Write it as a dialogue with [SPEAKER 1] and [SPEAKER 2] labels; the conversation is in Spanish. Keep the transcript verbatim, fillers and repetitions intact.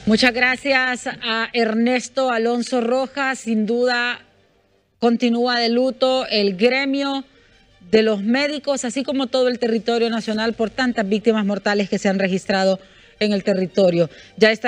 [SPEAKER 1] Muchas gracias a Ernesto Alonso Rojas. Sin duda continúa de luto el gremio de los médicos, así como todo el territorio nacional, por tantas víctimas mortales que se han registrado en el territorio. Ya está